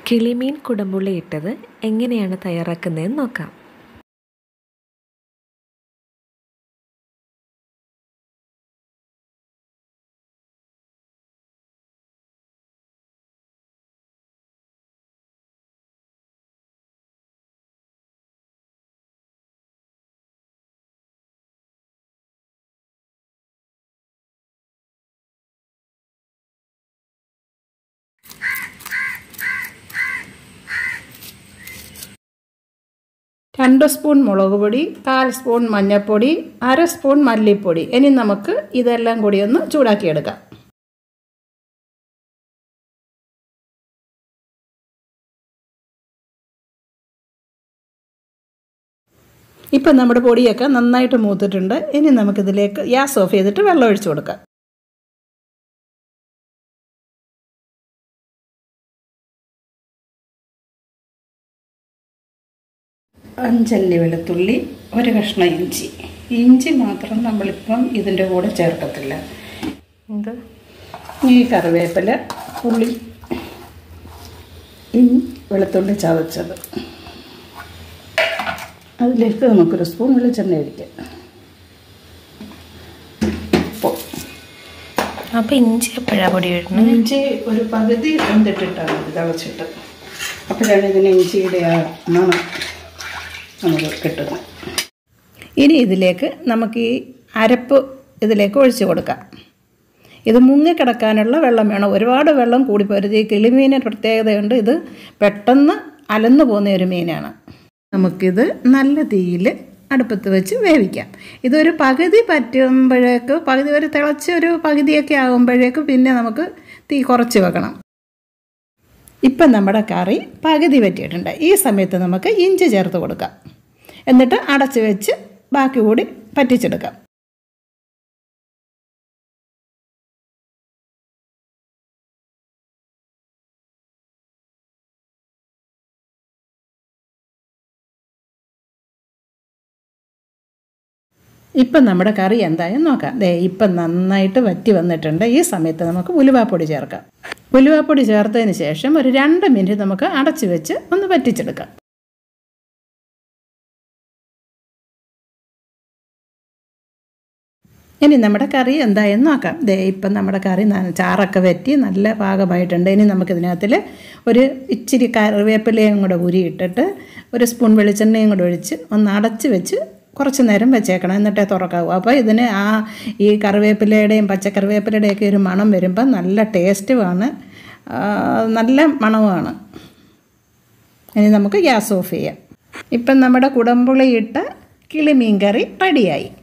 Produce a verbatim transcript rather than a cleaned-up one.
കിളിമീൻ കുടംപുളി ഇട്ടത് എങ്ങനെയാണ് തയ്യാറാക്കുന്നതെന്ന് നോക്കാം. രണ്ട് സ്പൂൺ മുളക് പൊടി, കാൽ സ്പൂൺ മഞ്ഞൾപ്പൊടി, അര സ്പൂൺ മല്ലിപ്പൊടി. ഇനി നമുക്ക് ഇതെല്ലാം കൂടി ഒന്ന് ചൂടാക്കിയെടുക്കാം. ഇപ്പം നമ്മുടെ പൊടിയൊക്കെ നന്നായിട്ട് മൂത്തിട്ടുണ്ട്. ഇനി നമുക്കിതിലേക്ക് ഗ്യാസ് ഓഫ് ചെയ്തിട്ട് വെള്ളം ഒഴിച്ചു കൊടുക്കാം. അഞ്ചല്ലി വെളുത്തുള്ളി, ഒരു കഷ്ണം ഇഞ്ചി. ഇഞ്ചി മാത്രം നമ്മളിപ്പം ഇതിൻ്റെ കൂടെ ചേർക്കത്തില്ല. ഇത് ഈ കറിവേപ്പില, ഉള്ളി, വെളുത്തുള്ളി ചതച്ചത്. അതിലേക്ക് നമുക്കൊരു സ്പൂൺ വെളിച്ചെണ്ണ ഒഴിക്കാം. അപ്പോൾ ഇഞ്ചി എപ്പോഴാണ് പൊടി ഇടുന്നത്? ഇഞ്ചി ഒരു പകുതി വെന്തിട്ടിട്ടാണ് ഇത് തിളച്ചിട്ട്. അപ്പോഴാണ് ഇതിന് ഇഞ്ചിയുടെ ആ മണം നമുക്ക് കിട്ടുന്നത്. ഇനി ഇതിലേക്ക് നമുക്ക് ഈ അരപ്പ് ഇതിലേക്ക് ഒഴിച്ച് കൊടുക്കാം. ഇത് മുങ്ങിക്കിടക്കാനുള്ള വെള്ളം വേണം. ഒരുപാട് വെള്ളം കൂടിപ്പോരുത്. ഈ കിളിമീനിന് പ്രത്യേകതയുണ്ട്. ഇത് പെട്ടെന്ന് അലന്നു പോകുന്ന ഒരു മീനാണ്. നമുക്കിത് നല്ല തീയിൽ അടുപ്പത്ത് വെച്ച് വേവിക്കാം. ഇതൊരു പകുതി പറ്റുമ്പോഴേക്ക്, പകുതി ഒരു തിളച്ച് ഒരു പകുതിയൊക്കെ ആകുമ്പോഴേക്ക് പിന്നെ നമുക്ക് തീ കുറച്ച് വെക്കണം. ഇപ്പം നമ്മുടെ കറി പകുതി പറ്റിയിട്ടുണ്ട്. ഈ സമയത്ത് നമുക്ക് ഇഞ്ചി ചേർത്ത് കൊടുക്കാം. എന്നിട്ട് അടച്ച് വെച്ച് ബാക്കി കൂടി പറ്റിച്ചെടുക്കാം. ഇപ്പം നമ്മുടെ കറി എന്തായാലും നോക്കാം. ദേ ഇപ്പം നന്നായിട്ട് വറ്റി വന്നിട്ടുണ്ട്. ഈ സമയത്ത് നമുക്ക് ഉലുവാപ്പൊടി ചേർക്കാം. ഉലുവാപ്പൊടി ചേർത്തതിന് ശേഷം ഒരു രണ്ട് മിനിറ്റ് നമുക്ക് അടച്ചു വെച്ച് ഒന്ന് വറ്റിച്ചെടുക്കാം. ഇനി നമ്മുടെ കറി എന്തായെന്ന് നോക്കാം. ദേ ഇപ്പം നമ്മുടെ കറി ചാറൊക്കെ വറ്റി നല്ല പാകമായിട്ടുണ്ട്. ഇനി നമുക്കിതിനകത്തിൽ ഒരു ഇച്ചിരി കറിവേപ്പിലയും കൂടെ ഉരിയിട്ടിട്ട് ഒരു സ്പൂൺ വെളിച്ചെണ്ണയും കൂടെ ഒഴിച്ച് ഒന്ന് അടച്ച് വെച്ച് കുറച്ച് നേരം വെച്ചേക്കണം. എന്നിട്ടേ തുറക്കാവൂ. അപ്പോൾ ഇതിന് ആ ഈ കറിവേപ്പിലയുടെയും പച്ചക്കറിവേപ്പിലയുടെയൊക്കെ ഒരു മണം വരുമ്പോൾ നല്ല ടേസ്റ്റുമാണ്, നല്ല മണവുമാണ്. ഇനി നമുക്ക് ഗ്യാസ് ഓഫ് ചെയ്യാം. ഇപ്പം നമ്മുടെ കുടംപുളി ഇട്ട കിളിമീൻ കറി റെഡിയായി.